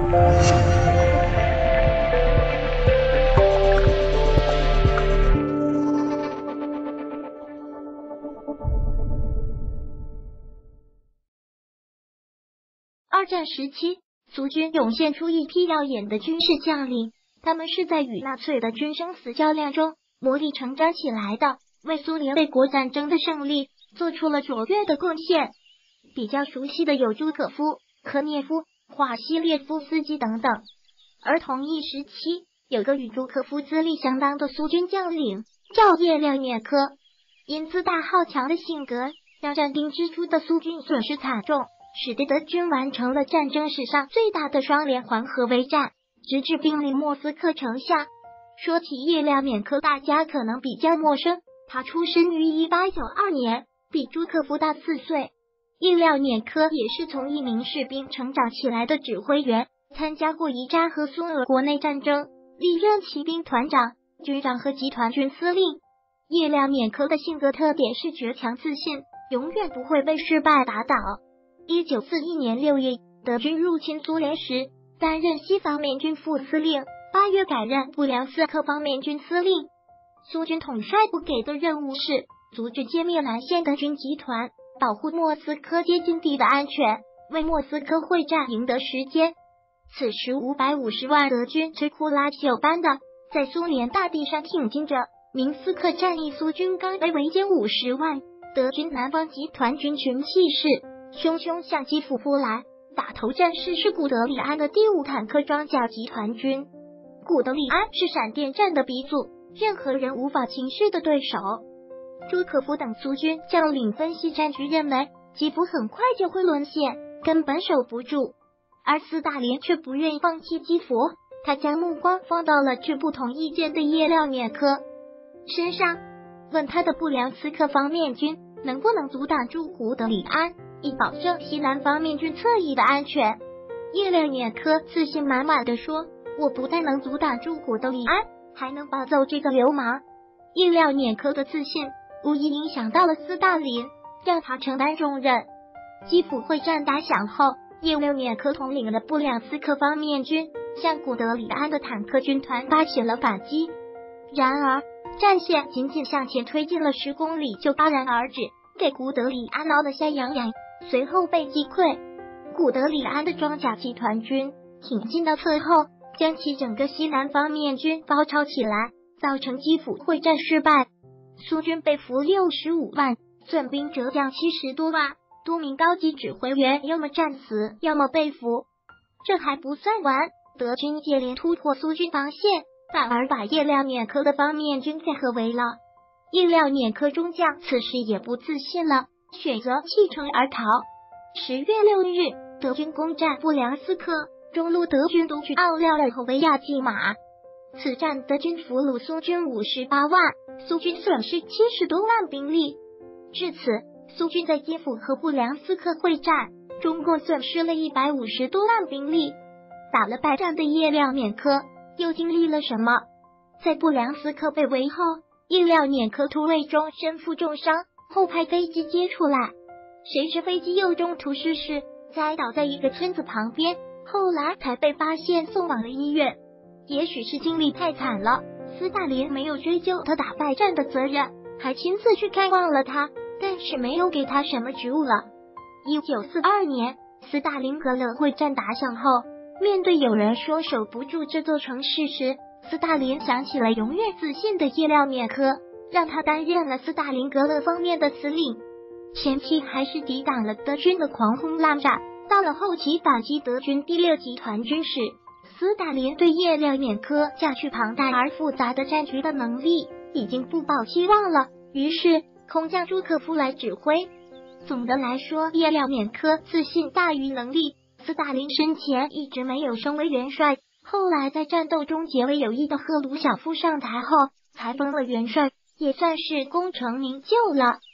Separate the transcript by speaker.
Speaker 1: 二战时期，苏军涌现出一批耀眼的军事将领，他们是在与纳粹的军生死较量中磨砺成长起来的，为苏联卫国战争的胜利做出了卓越的贡献。比较熟悉的有朱可夫、科涅夫、华西列夫斯基等等。而同一时期，有个与朱可夫资历相当的苏军将领，叫叶廖涅科。因自大好强的性格，让战兵之初的苏军损失惨重，使得德军完成了战争史上最大的双连环合围战，直至兵临莫斯科城下。说起叶廖涅科，大家可能比较陌生，他出生于1892年，比朱可夫大4岁。叶廖涅科也是从一名士兵成长起来的指挥员，参加过一战和苏俄国内战争，历任骑兵团长、军长和集团军司令。叶廖涅科的性格特点是倔强自信，永远不会被失败打倒。1941年6月，德军入侵苏联时，担任西方面军副司令，8月改任布良斯克方面军司令。苏军统帅部给的任务是阻止歼灭南线德军集团，保护莫斯科接近地的安全，为莫斯科会战赢得时间。此时550万德军摧枯拉朽般的在苏联大地上挺进着，明斯克战役苏军刚被围歼50万，德军南方集团军群气势汹汹向基辅扑来。打头战士是古德里安的第5坦克装甲集团军。古德里安是闪电战的鼻祖，任何人无法轻视的对手。朱可夫等苏军将领分析战局，认为基辅很快就会沦陷，根本守不住。而斯大林却不愿意放弃基辅，他将目光放到了持不同意见的叶廖涅科身上，问他的布良斯克方面军能不能阻挡住古德里安，以保证西南方面军侧翼的安全。叶廖涅科自信满满的说，我不但能阻挡住古德里安，还能拔走这个流氓。叶廖涅科的自信无疑影响到了斯大林，让他承担重任。基辅会战打响后，叶廖涅科统领了布良斯克方面军，向古德里安的坦克军团发起了反击。然而战线仅仅向前推进了10公里就戛然而止，给古德里安挠得下痒痒，随后被击溃。古德里安的装甲集团军挺进到侧后，将其整个西南方面军包抄起来，造成基辅会战失败。苏军被俘65万，损兵折将70多万，多名高级指挥员要么战死，要么被俘。这还不算完，德军接连突破苏军防线，反而把叶廖涅科的方面军给合围了。叶廖涅科中将此时也不自信了，选择弃城而逃。10月6日，德军攻占布良斯克，中路德军夺取奥廖尔和维亚季马。此战德军俘虏苏军58万，苏军损失70多万兵力。至此，苏军在基辅和布良斯克会战，中共损失了150多万兵力。打了败仗的叶廖涅科又经历了什么？在布良斯克被围后，叶廖涅科突围中身负重伤，后派飞机接出来，谁知飞机又中途失事，栽倒在一个村子旁边，后来才被发现送往了医院。也许是经历太惨了，斯大林没有追究他打败仗的责任，还亲自去看望了他，但是没有给他什么职务了。1942年，斯大林格勒会战打响后，面对有人说守不住这座城市时，斯大林想起了永远自信的叶廖涅科，让他担任了斯大林格勒方面的司令。前期还是抵挡了德军的狂轰滥炸，到了后期反击德军第6集团军时，斯大林对叶廖涅科驾驭庞大而复杂的战局的能力已经不抱期望了，于是空降朱可夫来指挥。总的来说，叶廖涅科自信大于能力。斯大林生前一直没有升为元帅，后来在战斗中结为友谊的赫鲁晓夫上台后才封了元帅，也算是功成名就了。